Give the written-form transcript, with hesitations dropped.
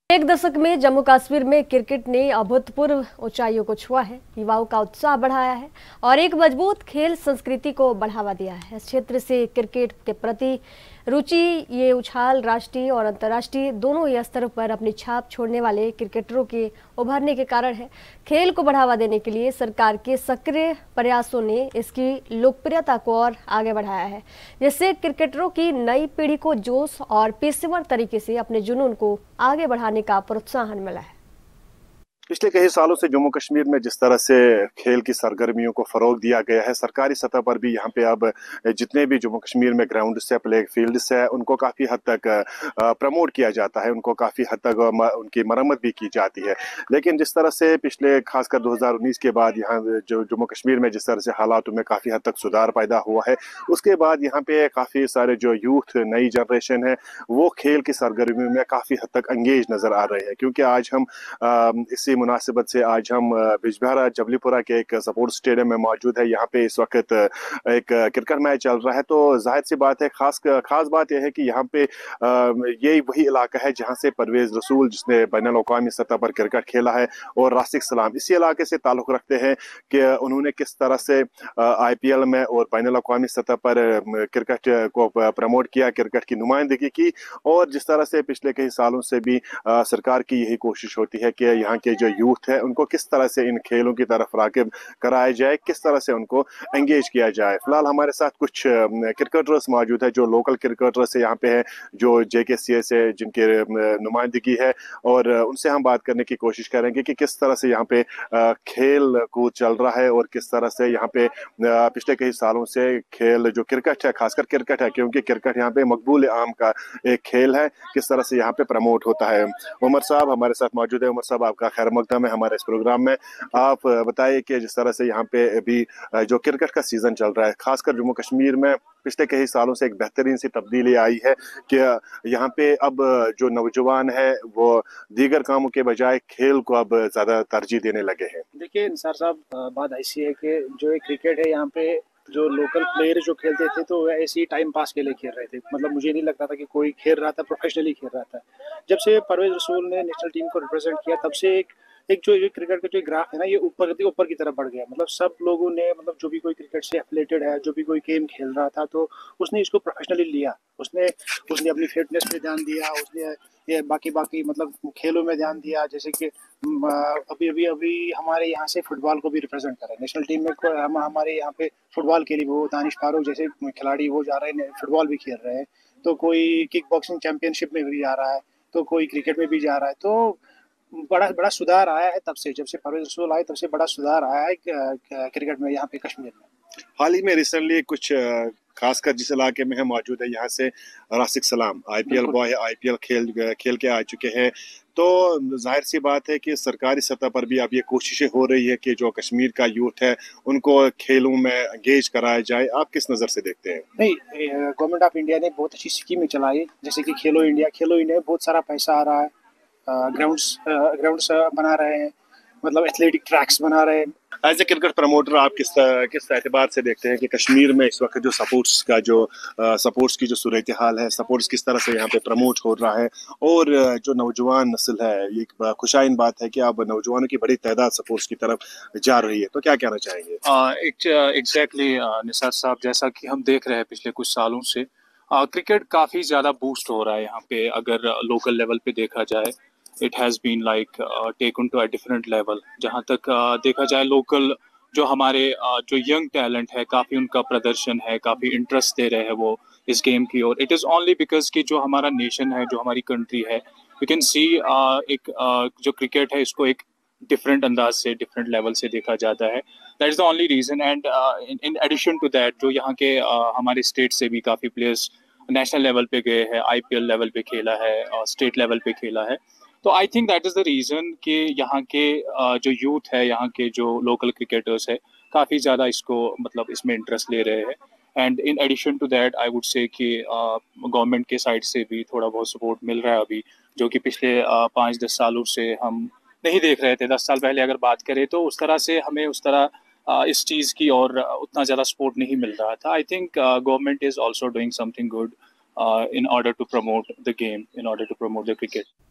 एक दशक में जम्मू कश्मीर में क्रिकेट ने अभूतपूर्व ऊंचाइयों को छुआ है, युवाओं का उत्साह बढ़ाया है और एक मजबूत खेल संस्कृति को बढ़ावा दिया है। इस क्षेत्र से क्रिकेट के प्रति रुचि ये उछाल राष्ट्रीय और अंतर्राष्ट्रीय दोनों ही स्तरों पर अपनी छाप छोड़ने वाले क्रिकेटरों के उभरने के कारण है। खेल को बढ़ावा देने के लिए सरकार के सक्रिय प्रयासों ने इसकी लोकप्रियता को और आगे बढ़ाया है, जिससे क्रिकेटरों की नई पीढ़ी को जोश और पेशेवर तरीके से अपने जुनून को आगे बढ़ाने का प्रोत्साहन मिला है। पिछले कई सालों से जम्मू कश्मीर में जिस तरह से खेल की सरगर्मियों को फरोग दिया गया है, सरकारी सतह पर भी यहाँ पे अब जितने भी जम्मू कश्मीर में ग्राउंड्स है, प्ले फील्ड्स है, उनको काफ़ी हद तक प्रमोट किया जाता है, उनको काफ़ी हद तक उनकी मरम्मत भी की जाती है। लेकिन जिस तरह से पिछले खासकर 2019 के बाद यहाँ जो जम्मू कश्मीर में जिस तरह से हालातों में काफ़ी हद तक सुधार पैदा हुआ है, उसके बाद यहाँ पे काफ़ी सारे जो यूथ नई जनरेशन है वो खेल की सरगर्मियों में काफ़ी हद तक एंगेज नज़र आ रहे हैं। क्योंकि आज हम इसी मुनासिबत से आज हम बिजबिहारा जबलीपुरा के एक स्पोर्ट्स स्टेडियम में मौजूद है। यहाँ पे इस वक्त एक क्रिकेट मैच चल रहा है, तो जाहिर सी बात है, खास बात यह है कि यहाँ पे यही वही इलाका है जहाँ से परवेज रसूल, जिसने बैनुल-अक़वामी सतह पर क्रिकेट खेला है, और राशिक सलाम इसी इलाके से ताल्लुक़ रखते हैं कि उन्होंने किस तरह से IPL में और बैनुल-अक़वामी सतह पर क्रिकेट को प्रमोट किया, क्रिकेट की नुमाइंदगी की। और जिस तरह से पिछले कई सालों से भी सरकार की यही कोशिश होती है कि यहाँ के जो यूथ है उनको किस तरह से इन खेलों की तरफ राग़िब कराया जाए, किस तरह से उनको एंगेज किया जाए। फिलहाल हमारे साथ कुछ क्रिकेटर्स मौजूद है जो लोकल क्रिकेटर्स यहाँ पे हैं, जो JKCA से जिनकी नुमाइंदगी है, और उनसे हम बात करने की कोशिश करेंगे कि किस तरह से यहाँ पे खेल कूद चल रहा है और किस तरह से यहाँ पे पिछले कई सालों से खेल जो क्रिकेट है, खासकर क्रिकेट है, क्योंकि क्रिकेट यहाँ पे मकबूल आम का एक खेल है, किस तरह से यहाँ पे प्रमोट होता है। उमर साहब हमारे साथ मौजूद है। उमर साहब, आपका खैर मकदम है हमारे इस प्रोग्राम में। आप बताइए कि जिस तरह से यहाँ पे अभी जो क्रिकेट का सीजन चल रहा है, खासकर जम्मू कश्मीर में पिछले कई सालों से एक बेहतरीन सी तब्दीली आई है कि यहाँ पे अब जो नौजवान है वो दीगर कामों के बजाय खेल को अब ज्यादा तरजीह देने लगे हैं। देखिए निसार साहब, बात ऐसी है कि जो एक क्रिकेट है यहाँ पे जो लोकल प्लेयर जो खेलते थे तो ऐसे ही टाइम पास के लिए खेल रहे थे। मतलब मुझे नहीं लगता था कि कोई खेल रहा था, प्रोफेशनली खेल रहा था। जब से परवेज रसूल ने नेशनल टीम को रिप्रेजेंट किया, तब से एक जो क्रिकेट का जो ग्राफ है ना, ये ऊपर की तरफ बढ़ गया। मतलब सब लोगों ने, मतलब जो भी कोई क्रिकेट से एफिलेटेड है, जो भी कोई गेम खेल रहा था, तो उसने इसको प्रोफेशनली लिया। उसने अपनी फिटनेस पे ध्यान दिया, उसने ये बाकी मतलब खेलों में ध्यान दिया। जैसे कि अभी हमारे यहाँ से फुटबॉल को भी रिप्रेजेंट कर रहे हैं नेशनल टीम में। हमारे यहाँ पे फुटबॉल के लिए वो दानिश फारूक जैसे खिलाड़ी वो जा रहे हैं, फुटबॉल भी खेल रहे हैं। तो कोई किक बॉक्सिंग चैंपियनशिप में भी जा रहा है, तो कोई क्रिकेट में भी जा रहा है। तो बड़ा सुधार आया है तब से, जब से परवेज रसूल आए तब से बड़ा सुधार आया है क्रिकेट में यहाँ पे कश्मीर में। हाल ही में रिसेंटली कुछ खासकर जिस इलाके में है मौजूद है, यहाँ से राशिक सलाम IPL बॉय IPL खेल के आ चुके हैं। तो जाहिर सी बात है कि सरकारी सतह पर भी अब ये कोशिशें हो रही है कि जो कश्मीर का यूथ है उनको खेलों में एंगेज कराया जाए। आप किस नज़र से देखते हैं? नहीं, गवर्नमेंट ऑफ इंडिया ने बहुत अच्छी स्कीमें चलाई, जैसे कि खेलो इंडिया बहुत सारा पैसा आ रहा है। ग्राउंड्स बना रहे हैं, मतलब एथलेटिक ट्रैक्स बना रहे हैं। एज ए क्रिकेट प्रमोटर आप किस एतबार से देखते हैं कि कश्मीर में इस वक्त जो सपोर्ट्स की जो सूरत हाल है, सपोर्ट्स किस तरह से यहाँ पे प्रमोट हो रहा है, और जो नौजवान नस्ल है, ये एक खुशाइन बात है कि अब नौजवानों की बड़ी तादाद सपोर्ट्स की तरफ जा रही है, तो क्या कहना चाहेंगे? एग्जैक्टली निसार साहब, जैसा कि हम देख रहे हैं पिछले कुछ सालों से क्रिकेट काफ़ी ज़्यादा बूस्ट हो रहा है यहाँ पे। अगर लोकल लेवल पे देखा जाए, it has been like taken to a different level. जहाँ तक देखा जाए, लोकल जो हमारे जो यंग टैलेंट है, काफ़ी उनका प्रदर्शन है, काफ़ी इंटरेस्ट दे रहे हैं वो इस गेम की ओर। इट इज़ ओनली बिकॉज कि जो हमारा नेशन है, जो हमारी कंट्री है, वी कैन सी एक जो क्रिकेट है इसको एक डिफरेंट अंदाज से, डिफरेंट लेवल से देखा जाता है। That is the only reason. And in addition to that, जो यहाँ के हमारे स्टेट से भी काफ़ी प्लेयर्स नेशनल लेवल पे गए हैं, IPL लेवल पे खेला है और स्टेट लेवल पे खेला है। तो I think that is the reason कि यहाँ के जो यूथ है, यहाँ के जो लोकल क्रिकेटर्स है, काफ़ी ज़्यादा इसको मतलब इसमें इंटरेस्ट ले रहे हैं। And in addition to that I would say कि गवर्नमेंट के साइड से भी थोड़ा बहुत सपोर्ट मिल रहा है अभी, जो कि पिछले 5-10 सालों से हम नहीं देख रहे थे। 10 साल पहले अगर बात करें तो उस तरह से हमें उस तरह इस चीज़ की और उतना ज़्यादा सपोर्ट नहीं मिल रहा था। I think government is also doing something good in order to promote the game, in order to promote the cricket.